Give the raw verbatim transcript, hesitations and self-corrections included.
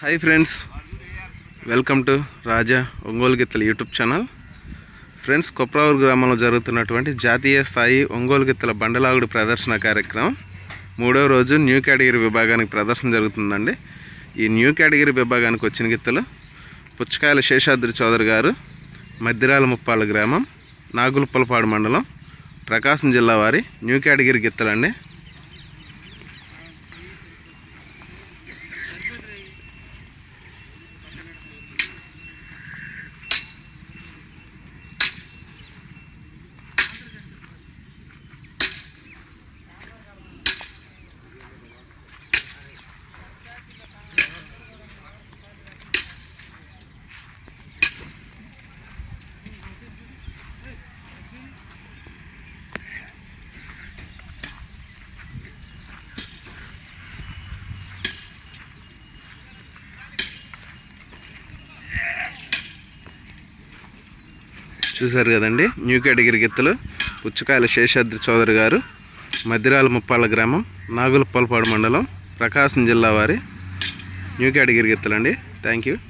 Hi friends, welcome to Raja Ongole గిత్తల YouTube channel. Friends, Kopravuru గ్రామంలో జరుగుతున్నటువంటి జాతీయ స్థాయి ఒంగోలు గిత్తల బండలాగుడు ప్రదర్శన కార్యక్రమం మూడవ రోజు న్యూ కేటగిరీ విభాగానికి ప్రదర్శన జరుగుతుందండి. ఈ న్యూ కేటగిరీ విభాగానికి వచ్చిన గిత్తలు పుచ్చకాయల శేషాద్రి చౌదరి గారు, మద్దిరాల ముప్పాల గ్రామం, నాగులుప్పలపాడు మండలం, ప్రకాశం జిల్లా వారి న్యూ కేటగిరీ గిత్తలండి. చూసారు కదండి, న్యూ కేటగిరీ గిత్తలు పుచ్చకాయల శేషాద్రి చౌదరి గారు, మద్దిరాల ముప్పాళ్ళ గ్రామం, నాగులుప్పలపాడు మండలం, ప్రకాశం జిల్లా వారి న్యూ కేటగిరీ గిత్తలండి. Thank you.